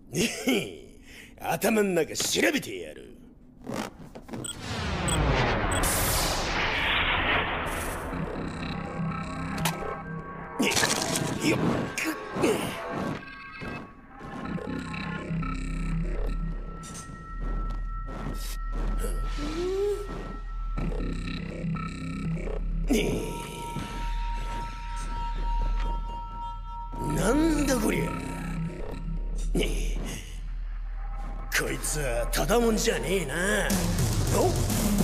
頭ん中調べてやる。よっなんだこりゃ。こいつはただもんじゃねえな。おっ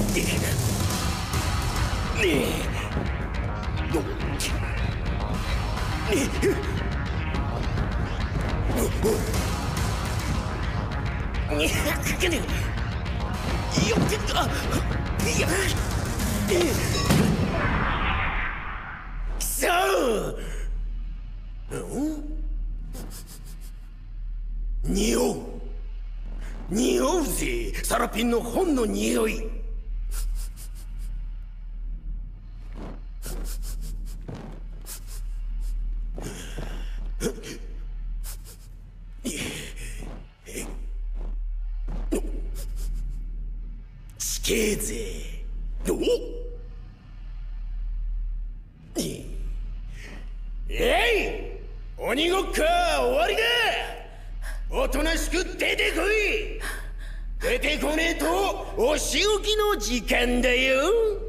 匂うぜ、サラピンの本の匂い。ちけえぜ。鬼ごっこは終わりだ。おとなしく出てこい。出てこねえとお仕置きの時間だよ。